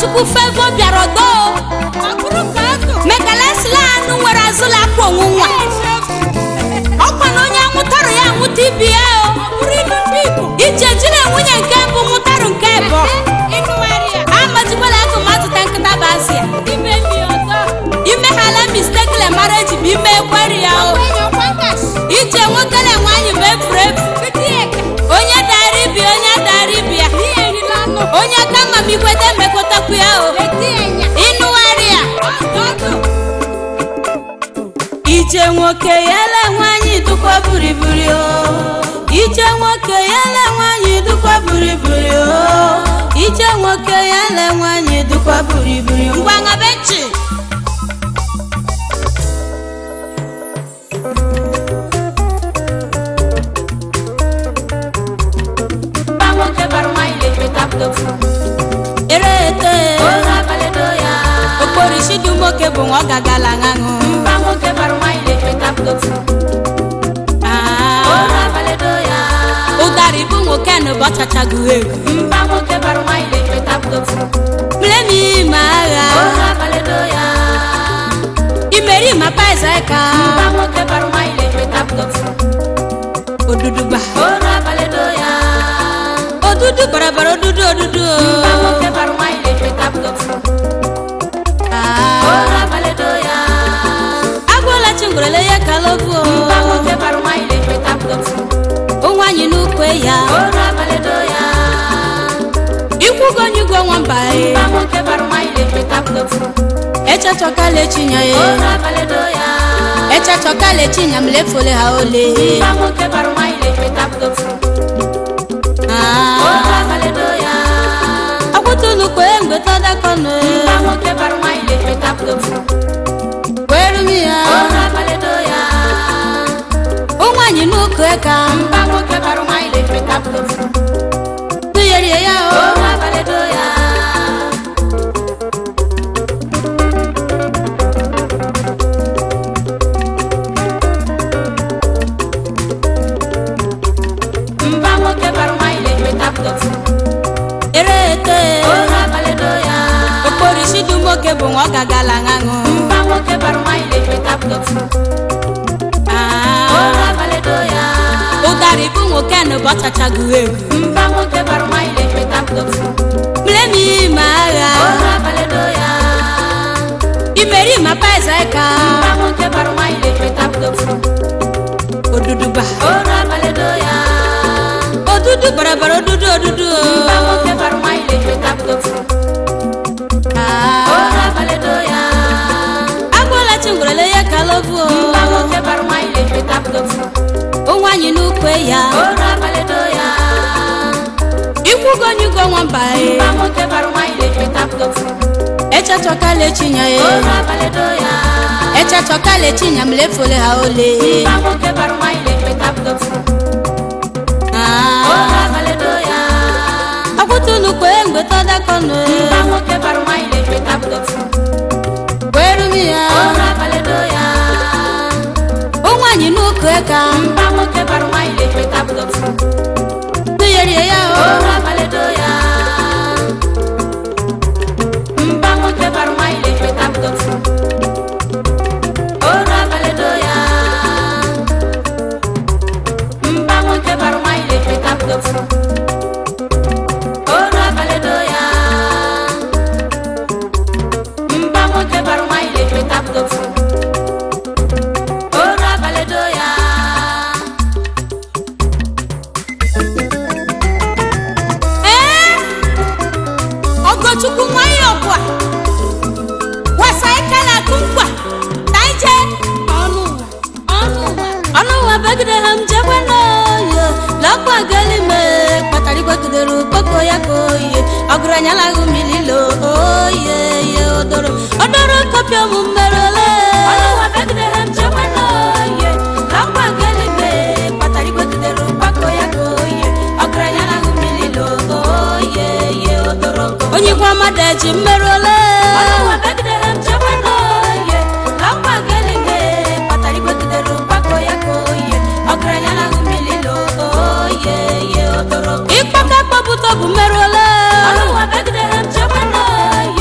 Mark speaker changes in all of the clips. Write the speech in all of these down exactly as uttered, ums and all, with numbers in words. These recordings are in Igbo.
Speaker 1: Chukwu favor biarodo megalesla anu nwere azụla kwa onwunwa ọkwa na onye amụtara ya amụta ibi ya ije jiri nwunye nke mbụ mụtara nke ebo amajikwala ego mmadụ ta nkịta bazi ya ime hala mistake le marriage bụ ime ekweri ya o ije nwokele nwanyị bụ efuru onye dara ibi onye dara ibi ya onye ka mma m ikwete mmekọtakwu ya o ịnụgharị ya ije nwoke yele nwanyị dụkwa buriburi o ije nwoke yele nwanyị dụkwa buriburi o ije nwoke yele nwanyị dụkwa buriburi ngwa ngabechi erete okporisi dumoke bụ nwa gagala nganụ ụdarị bụ nwoke na ụbọchachago egwu mlemi ma agha imeri ma paiza ka oduduba odudu barabara odudu odudu agwala chingorele ya kalovu onwanyi n'ukwe ya ikwugo nyugo nwamba echachokale chinya ye echachokale chinya mlefole ha ole akwụtụlụ kwe mgbe tada kono kwerumi ya onwanyi n'ukwe ka tuyeri ya o erete okporisi dumoke bụ nwa gagala nganụ ụdarị bụ nwoke na ụbọchachago egwu mlemi ma agha imeri ma paiza ka oduduba odudu barabara odudu odudu agwala chingorele ya kalovu onwanyi n'ukwe ya ikwugo nyugo nwamba echachokale chinya ye echachokale chinya mlefole ha ole akwụtụlụ kwe mgbe tada kono kwerumi ya onwanyi n'ukwe ka tuyeri ya o Chukwu nwanyị ọkwa wasa ikala kunkwa taije ọnụ ọnụ ọnụ wa bagide ham jabana yo lakwa galime patari kwakidero poko yakoye agranya lagu mililo oye ye odoro odoro kopyo mumberole ọnụ wa bagide ham jabana yo lakwa galime patari kwakidero poko yakoye agranya lagu mililo oye ye odoro onye kwa madaji mmerole ọlọ́wọ́ bẹ́gidẹ̀ rẹ̀ jẹ́wọ́nà yẹ lápá gẹ́lẹ́gẹ́ pàtàkì gbẹ́gidẹ̀ rẹ̀ pàkó yẹ kó yẹ ọ̀gẹ̀rẹ̀ yẹn lágùn mi lílo oyè yẹ ọ̀dọ̀rọ̀. ìpàkẹ́ pọ̀bùtọ̀ bù mẹ́rọ̀lẹ́ ọlọ́wọ́ bẹ́gidẹ̀ rẹ̀ jẹ́wọ́nà yẹ.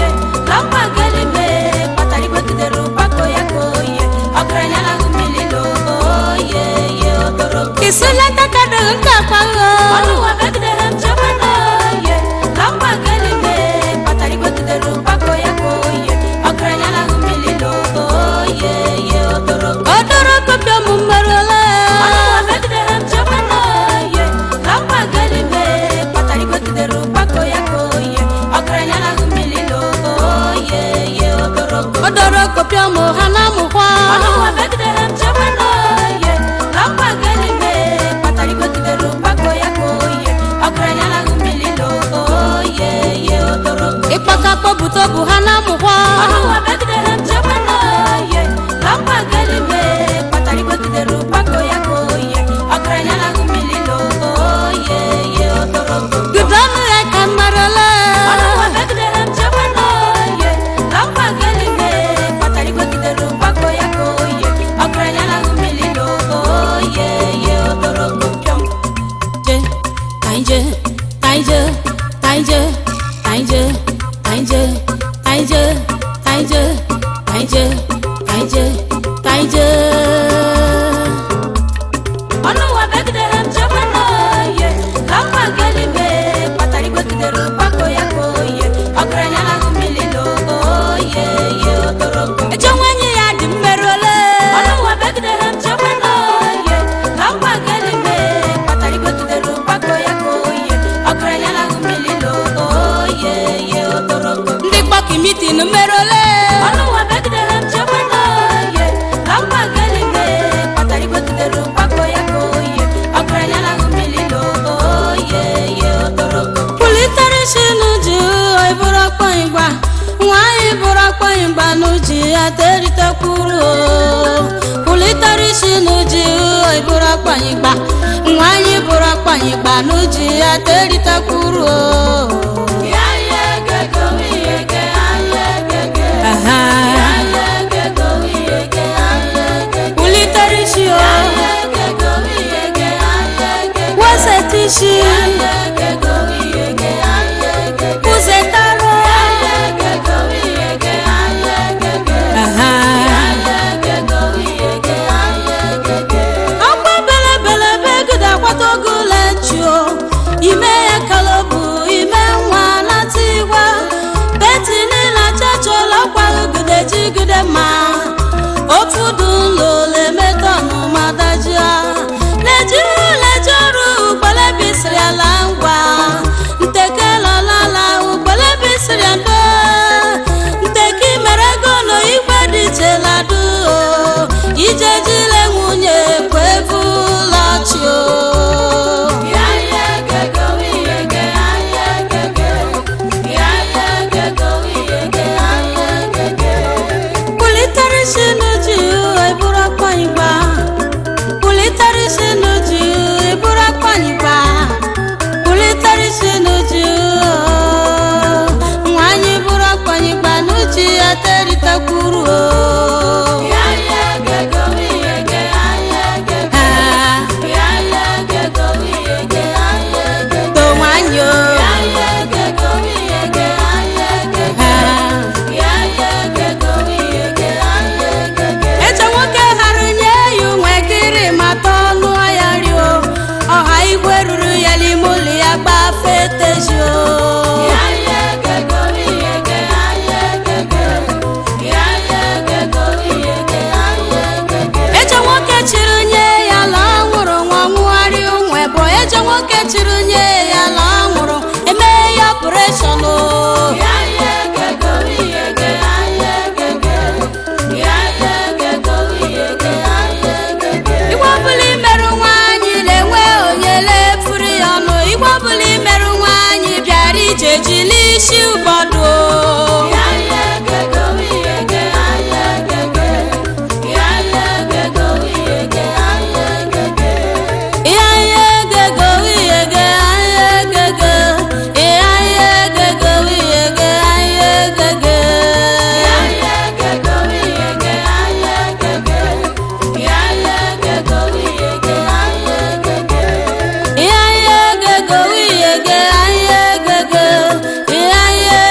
Speaker 1: Isula tata dengka palo Anu wabek dalam jabana ye Lamba gelime Patari batu deru pako ya koye Okranya lagu mililo ye ye odoro Odoro kopya mumbarola Anu wabek dalam jabana ye Lamba gelime Patari batu deru pako ya koye Okranya lagu mililo ye ye odoro Odoro kopya mohana muhwa Anu wabek dalam jabana ye Lamba gelime Patari batu deru pako ya koye Okranya lagu mililo ye ye odoro Ipaka ko buto buhana muhwa Anu wabek dalam jabana ye Lamba gelime Patari batu deru pako ya koye Okranya lagu mililo ye ye odoro Gudanu ya kamarala Anu wabek dalam jabana ye Lamba gelime Patari batu deru pako ya koye Okranya lagu mililo ye ye odoro Je, taije, taije, taije, taije, taije, taije, taije, taije, taije, taije. Anu wabek dalam jabana ye, lamba gelime, patari batu deru pako ya koye, okranya lagu mililo ye ye odoro. Ejongwenye ya dimberole. Anu wabek dalam jabana ye, lamba gelime, patari batu deru pako ya koye, okranya lagu mililo ye ye odoro. Ndikwa kimiti numerole. Anu wabek dalam jabana ye, lamba gelime, patari batu deru pako ya koye, okranya lagu mililo ye ye odoro. Pulitari shinuju oi bura kwangba, wai bura kwangba nuji ateri takuru. Pulitari shinuju oi bura kwangba, wai bura kwangba nuji ateri takuru. Ya ye gego ye ge aye gege. Aha. Ya ye gego ye ge aye gege. Pulitari shi o. Ya ye gego ye ge aye gege. Wasetishi. Ya ye gego ye ge aye gege. Kuzetaro. Ya ye gego ye ge aye gege. Aha. Ya ye gego ye ge aye gege. Akwa bele bele beguda kwatogu lecho. Ime ya kalobu ime nwa na tiwa. Beti ni na chacho lokwa ugude jigude ma. Ofudu lole metonu madajia. Leju lejoru ubole bisri alangwa. Nteke lalala ubole bisri ando. Nteki meregono igwe dije ladu. Ije jile munye kwevu lachio. Ya ye gego ye ge aye gege. Ya ye gego ye ge aye gege. Pulitari shinuju oi bura kwangba. Pulitari shinuju oi bura kwangba. Pulitari shinuju Mwanyi bura kwangba nuji ateri takuru. Ya ye gego ye ge aye gege. Ya ye gego ye ge aye gege. To mwanyo. Ya ye gego ye ge aye gege. Ya ye gego ye ge aye gege. Echa nwoke harunye yu nwekiri matonu ayario. Ọha igwe ruru ya limuli ya gba fetejio. Ya ye gego ye ge aye gege. Ya ye gego ye ge aye gege. Echa nwoke chirunye ya la nwụrụ nwa nwụgharị onwe bụ. Echa nwoke chirunye ya la nwụrụ eme ya operation o. Ya ye gego ye ge aye gege. Ya ye gego ye ge aye gege. Igwe ọbụla imerụ nwaanyị na-enwe onye lefuru ya ọnụ. Igwe ọbụla imerụ nwaanyị bịara ije jili isi ụbọdụ. Ya ye gego ye ge aye gege. Ya ye gego ye ge aye gege. Ya ye gego ye ge aye gege. Ya ye gego ye ge aye gege. Ya ye gego ye ge aye gege. Ya ye gego ye ge aye gege. Ya ye gego ye ge aye gege. Ya ye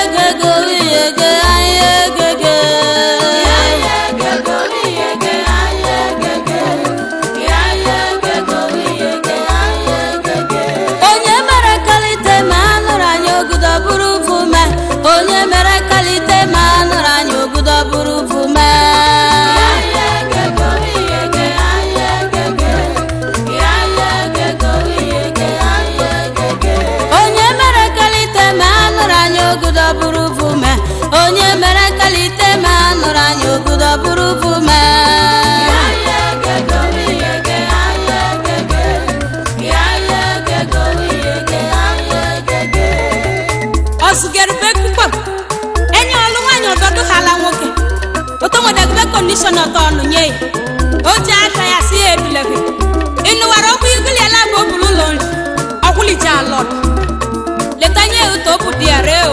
Speaker 1: condition ọtọnụ nye o ji aka ya si ebilebe ịnụwara okwu igili ala bụ obulu ụlọ nri ọkwụlije alọ letanye ụtọ bụ diare o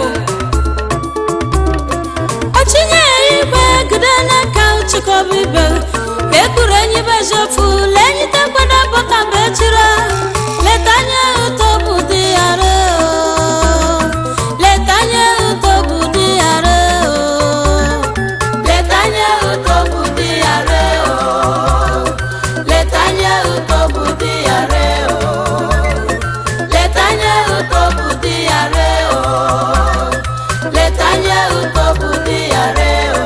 Speaker 1: ochinye igwe gide n'aka uchikobibe ekuru enyi bejofu lenyi tekwada bọka bechira letanye ụtọ bụ diare o letanye ụtọ bụ diare o letanye ụtọ bụ diare o letanye ụtọ bụ diare o letanye ụtọ bụ diare o letanye ụtọ bụ diare o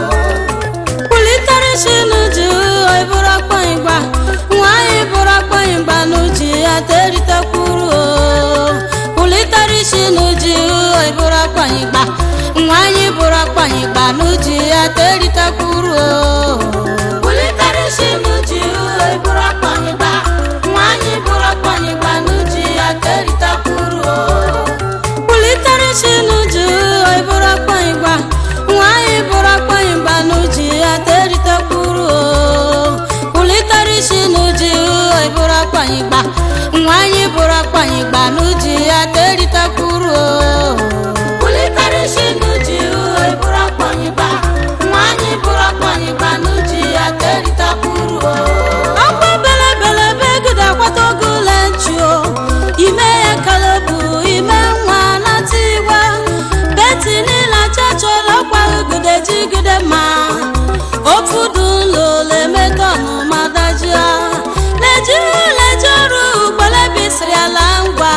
Speaker 1: kulitari shinuju ibura kwangba nwanyị bura kwangba nuji aterita kwuru o kulitari shinuju ibura kwangba nwanyị bura kwangba nuji aterita kwuru o kulitari shinuju ibura kwangba nwanyị bura kwangba nuji aterita kwuru o kulitari shinuju ibura kwangba nwanyị bura kwangba nuji aterita kwuru o kulitari shinuju ibura kwangba nwanyị bura kwangba nuji aterita kwuru o kulitari shinuju ibura kwangba nwanyị bura kwangba nuji aterita kwuru o akwa bele bele begide akwata ogule nchuo ime ya kalebu ime nwa na tiwa beti nila chachọrọ kwa ugide jigide ma ofudu ụlọ lemetọnụ madajia lejiri lejoru ugbele bisiri ala ngwa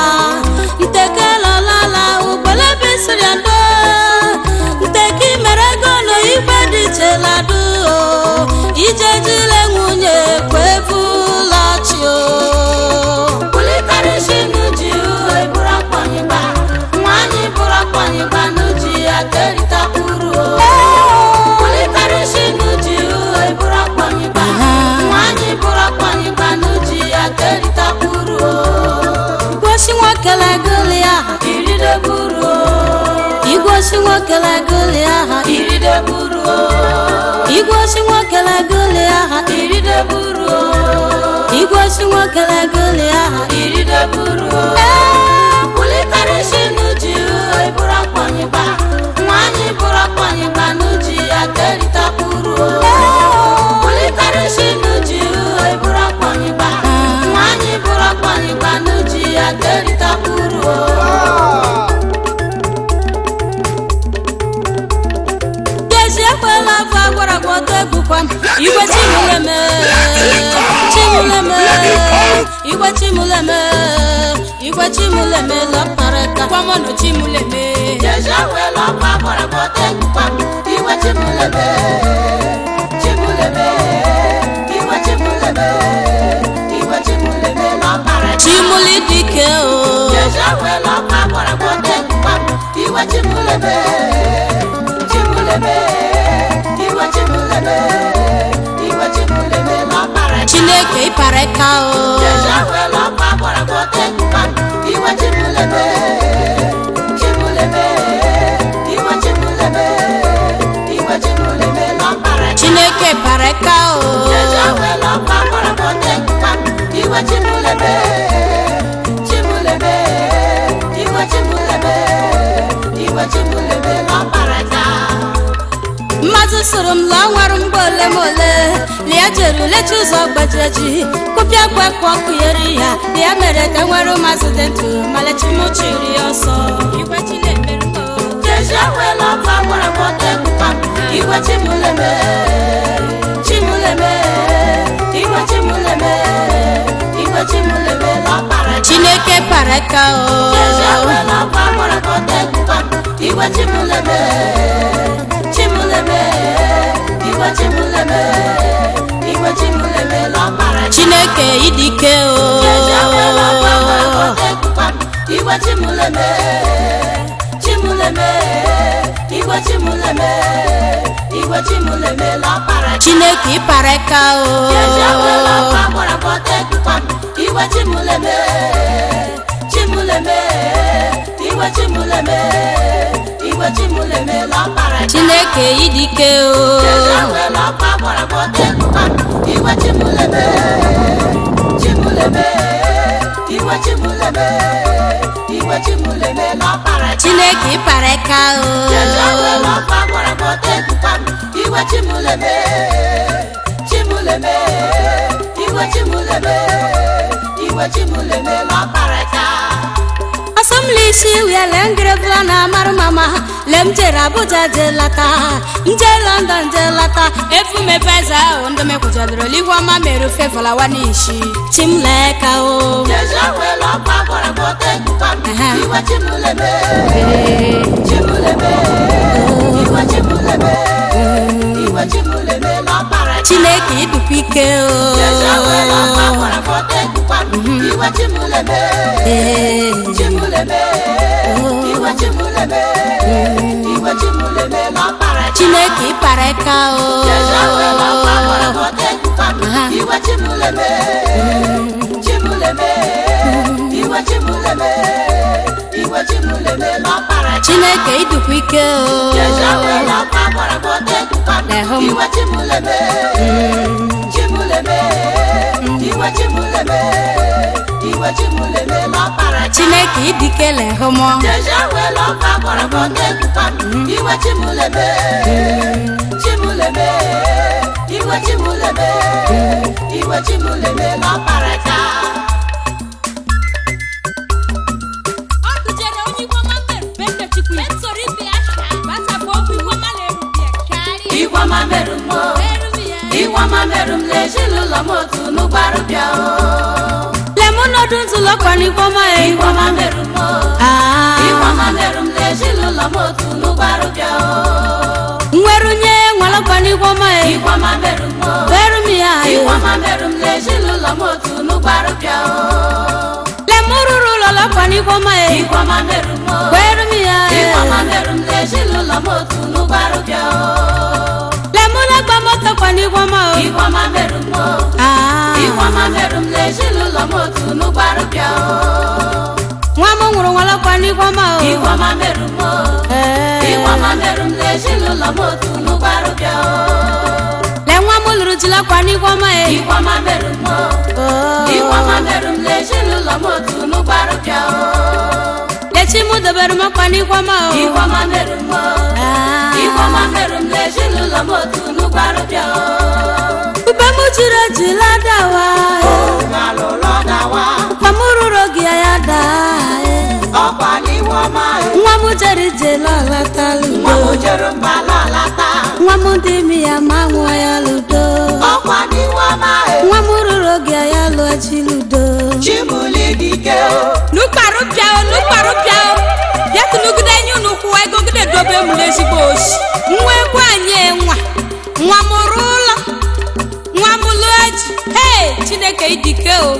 Speaker 1: ntekelolala ugbele bisiri ando nteki mere gono igwe dị cheladu ijejile nwunye kwevulachi o kulitari shinuji ibura kwanyigba nwanyị bura kwanyigba nuji aterita kwuru o kulitari shinuji ibura kwanyigba nwanyị bura kwanyigba nuji aterita kwuru o igwoshi nwokele goli aha iride buru o igwoshi nwokele goli aha iride buru o igwoshi nwokele goli aha iride buru o igwoshi nwokele goli aha iride buru o kulitari shinuji ibura kwanyigba nwanyị bura kwanyigba nuji aterita kwuru o kulitari shinuji ibura kwanyigba nwanyị bura kwanyigba nuji aterita kwuru o ekwela afọ agwara gwọta egbukwam igwe chimuleme chimuleme igwe chimuleme igwe chimuleme lọpareka kwamọnụ chimuleme ekwela afọ agwara gwọta egbukwam igwe chimuleme chimuleme igwe chimuleme igwe chimuleme lọpareka chimuli dike o ekwela afọ agwara gwọta egbukwam igwe chimuleme chimuleme iwe chimuleme iwe chimuleme lọpareka Chineke ịpareka o jejawe lọpagwara gwọta egbukwam iwe chimuleme chimuleme iwe chimuleme iwe chimuleme lọpareka Chineke ịpareka o jejawe lọpagwara gwọta egbukwam iwe chimuleme chimuleme iwe chimuleme iwe chimuleme lọpareka mmadụ soro m lụọ nwere mgbe ole ma ole lia jeru lecha ụzọ gbajeji kụpịa gwekwa ọkụ yeri ya ya mere ka nwere mazụ dị ndụ malechimuchiri ọsọ igwe chinemere m jeji awela ọkụ agwara gwọta egbukwam igwe chimuleme chimuleme igwe chimuleme igwe chimuleme lọpareka Chineke pareka o jeji awela ọkụ agwara gwọta egbukwam igwe chimuleme chimuleme igwe chimuleme igwe chimuleme lọpareka Chineke idike o igwe chimuleme chimuleme igwe chimuleme igwe chimuleme lọpareka Chineke ịpareka o igwe chimuleme chimuleme igwe chimuleme
Speaker 2: iwe chimuleme lọkpara
Speaker 1: Chineke idike o
Speaker 2: jejewe lọkpa gbara bote kupa iwe chimuleme chimuleme iwe chimuleme iwe chimuleme lọkpara
Speaker 1: Chineke ịpara ka o
Speaker 2: jejewe lọkpa gbara bote kupa iwe chimuleme chimuleme iwe chimuleme iwe chimuleme lọkpara ka
Speaker 1: Asomlishi we lengre plana mar mama lem jera buja jelata nje London jelata efu me pesa ondo me kujadro liwa ma meru fe fola wanishi chimleka o
Speaker 2: jejewe lọkpa gbara bote kupa iwe chimuleme chimuleme iwe chimuleme iwe chimuleme lọkpara
Speaker 1: Chineke idupike o
Speaker 2: jejewe lọkpa gbara bote kupa iwe chimuleme chimuleme iwe chimuleme iwe chimuleme lọkpara
Speaker 1: Chineke ịpara ka o
Speaker 2: jejewe lọkpa gbara bote kupa iwe chimuleme chimuleme iwe chimuleme iwe chimuleme lọkpara
Speaker 1: Chineke idupike o
Speaker 2: jejewe lọkpa gbara bote kupa iwe chimuleme chimuleme iwe chimuleme iwe chimuleme lọkpara
Speaker 1: Chineke idikele homo
Speaker 2: jejewe lọkpa gbara bote kupa iwe chimuleme chimuleme iwe chimuleme iwe chimuleme lọkpara ka Iwa mamerum mo, iwa mamerum le jilulo motu nubarubia o.
Speaker 1: Lemono dunzu lokoni koma e
Speaker 2: Iwa mamerum mo,
Speaker 1: ah
Speaker 2: iwa mamerum le jilulo motu nubarubia o.
Speaker 1: Nwerunye nwalokoni koma e
Speaker 2: Iwa mamerum mo,
Speaker 1: Werumia
Speaker 2: iwa mamerum le jilulo motu nubarubia o.
Speaker 1: Lemururu lolokoni koma e
Speaker 2: Iwa mamerum mo,
Speaker 1: Werumia
Speaker 2: iwa mamerum le jilulo motu nubarubia o.
Speaker 1: Lemuna gbamoto koni koma o
Speaker 2: Iwa mamerum mo,
Speaker 1: ah
Speaker 2: iwa mamerum le jilulo motu nubarubia o.
Speaker 1: Nwamu nwuru nwalokoni koma o
Speaker 2: Iwa mamerum mo,
Speaker 1: eh
Speaker 2: iwa mamerum le jilulo motu nubarubia o.
Speaker 1: Le nwamu luru jila kwani koma e
Speaker 2: Iwa mamerum mo,
Speaker 1: oh
Speaker 2: iwa mamerum le jilulo motu nubarubia o.
Speaker 1: Lechimu doberu makwani koma o
Speaker 2: Iwa mamerum mo,
Speaker 1: ah
Speaker 2: iwa mamerum le jilulo motu nubarubia o.
Speaker 1: Ube mujira jila dawa
Speaker 2: Ngalo lodawa,
Speaker 1: Pamururo gia ya da
Speaker 2: ọkwa n'iwu ọma e.
Speaker 1: Nwa mu jeri jela lata
Speaker 2: Nwa
Speaker 1: ludo
Speaker 2: m jere mba lọlata,
Speaker 1: Nwa mu dimi ya ma nwa ya ludo
Speaker 2: ọkwa n'iwu ọma e.
Speaker 1: Nwa mu ruro gia ya lu achi ludo
Speaker 2: Chimuli dike o,
Speaker 1: Nukparu piao nukparu piao Yatu nugude nyu nukuwa ego gude dobe mulezi boshi Nwe kwanye nwa Nwa mu rulo Nwa mu luaji Hey Chineke idike o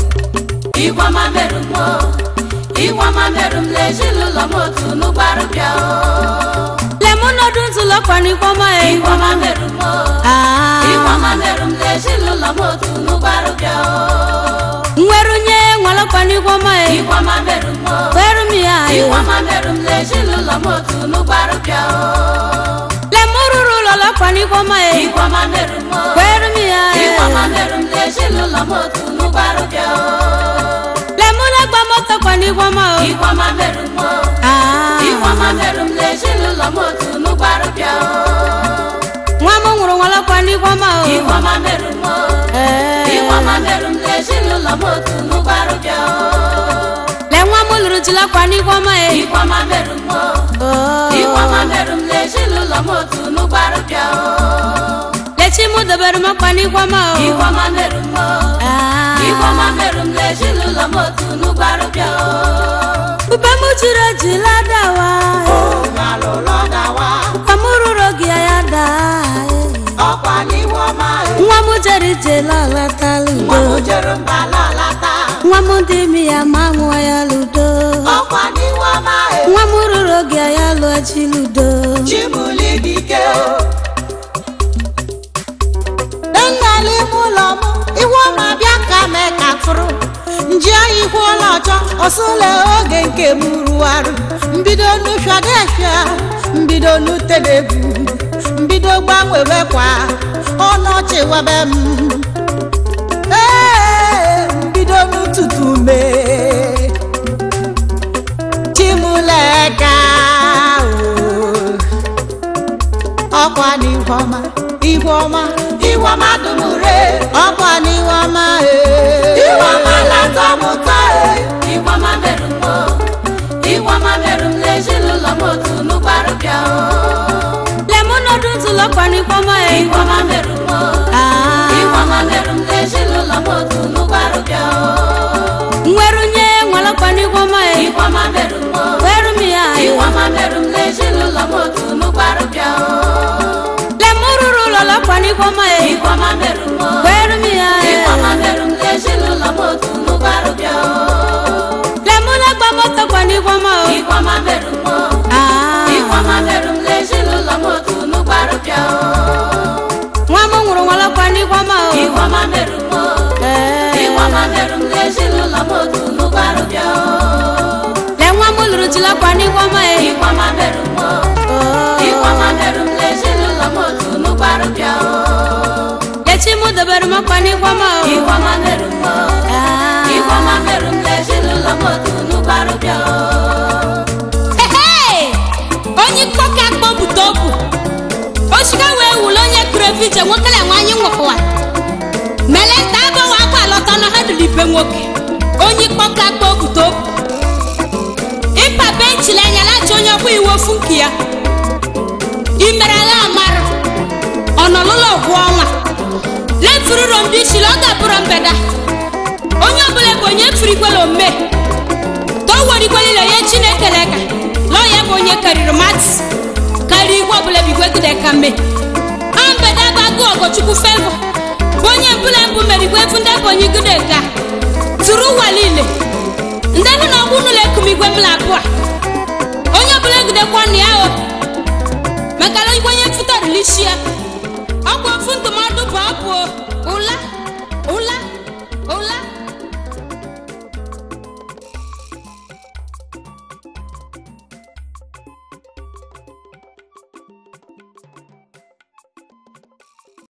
Speaker 2: Iwa mamerum mo, iwa mamerum le jilulo motu nubarubia o.
Speaker 1: Lemono dunzu lokoni koma e
Speaker 2: Iwa mamerum mo,
Speaker 1: ah
Speaker 2: iwa mamerum le jilulo motu nubarubia o.
Speaker 1: Nwerunye nwalokoni koma e
Speaker 2: Iwa mamerum mo,
Speaker 1: Werumia
Speaker 2: iwa mamerum le jilulo motu nubarubia o.
Speaker 1: Lemururu lolokoni koma e
Speaker 2: Iwa mamerum mo,
Speaker 1: Werumia
Speaker 2: iwa mamerum le jilulo motu nubarubia o.
Speaker 1: Lemuna gbamoto koni koma o
Speaker 2: Iwa mamerum mo,
Speaker 1: ah
Speaker 2: iwa mamerum le jilulo motu nubarubia o.
Speaker 1: Nwamu nwuru nwalokoni koma o
Speaker 2: Iwa mamerum mo,
Speaker 1: eh
Speaker 2: iwa mamerum le jilulo motu nubarubia o.
Speaker 1: Le nwamu luru jila kwani koma e
Speaker 2: Iwa mamerum mo,
Speaker 1: oh
Speaker 2: iwa mamerum le jilulo motu nubarubia o.
Speaker 1: Lechimu doberu makwani koma o
Speaker 2: Iwa mamerum mo,
Speaker 1: ah
Speaker 2: iwa mamerum le jilulo motu nubarubia o.
Speaker 1: Ube mujira jila dawa
Speaker 2: Ngalo lodawa,
Speaker 1: Pamururo gia ya da
Speaker 2: ọkwa n'iwu ọma e.
Speaker 1: Nwa mu jeri jela lata
Speaker 2: Nwa m
Speaker 1: ludo
Speaker 2: jere mba lọlata,
Speaker 1: Nwa mu dimi ya ma nwa ya ludo
Speaker 2: ọkwa n'iwu ọma e.
Speaker 1: Nwa mu ruro gia ya lu achi ludo
Speaker 2: Chimuli dike o,
Speaker 3: Engali mulo mu iwo ma bia ka me ka furu Njia iwo lojo ọsụle oge nke muruwarụ mbido n'ụshadesha mbido n'utedebu mbido gbanwebekwa ọnọchị webe m ee mbido n'ụtụtụ mee chimuleka ọkwa n'ihuọma ihuọma
Speaker 2: Ihuọma dumure
Speaker 3: ọkwa n'ihuọma
Speaker 2: Ihuọma latọmụta Ihuọma merụmọ Ihuọma merụm n'ezinụlọ m otu n'ụgbarụ bịa
Speaker 1: lemonodu ntụlọkwa n'ihuọma
Speaker 2: Ihuọma merụmọ Ihuọma merụm n'ezinụlọ m otu n'ụgbarụ bịa
Speaker 1: nwerunye nwalọkwa n'ihuọma
Speaker 2: Ihuọma merụmọ
Speaker 1: werum ya
Speaker 2: Ihuọma merụm n'ezinụlọ m otu n'ụgbarụ bịa
Speaker 1: lemururu lọlọkwa n'ihuọma
Speaker 2: Ihuọma merụmọ
Speaker 1: werum ya
Speaker 2: Ihuọma merụm n'ezinụlọ m otu n'ụgbarụ bịa
Speaker 1: lemulagba mọtọkwa n'ihuọma
Speaker 2: Ihuọma merụmọ Ihuọma merụm n'ezinụlọ m otu n'ụgbarụ bịa
Speaker 1: nwa m nwụrụ nwalọkwa n'ihuọma
Speaker 2: Ihuọma merụmọ Ihuọma merụm n'ezinụlọ m otu n'ụgbarụ bịa
Speaker 1: le nwa m lụrụ jilọkwa n'ihuọma
Speaker 2: Ihuọma merụmọ Ihuọma merụm n'ezinụlọ m otu n'ụgbarụ bịa
Speaker 1: lechi m dobere mọkwa n'ihuọma
Speaker 2: Ihuọma merụmọ Ihuọma merụm n'ezinụlọ m otu n'ụgbarụ bịa
Speaker 1: onye kọka akpọpụta okwu osika wee wụlụ onye kụrụ efiche nwokele nwanyị nwụkwa mele nta agbawa akwa alọta na ha dịrị ibe nwoke onye kpọka akpọpụta okwu ịpa benchile anya lachi onye ọkwa iwe ofu nke ya imere agha amara ọnọlụlọ ọgwụ ọnwa lefururo ndị isi ọ ga-abụrụ mbeda onye ọbụla bụ onye furikwela ome towerikwelile ya chineke leka lọ ya bụ onye karịrị mati karịa igwe ọbụla bigwegide ka mme a mbeda bụ agụ ọgọchukwu fevo bụ onye mbụla mbụ merigwe efu ndị bụ onye gide ka tụrụ ụwa niile ndị hụ na ọgwụ n'ụlọ ekumigwe mla abụọ onye ọbụla gidekwa na ya o maka na onye mfụtarịlisi ya ọgwụ ofu ndụmọdụ bụ abụọ